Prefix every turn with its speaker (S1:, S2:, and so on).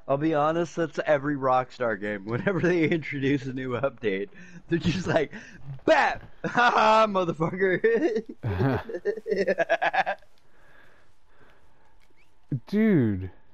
S1: I'll be honest, that's every Rockstar game. Whenever they introduce a new update, they're just like, BAP! Haha, motherfucker!
S2: Dude.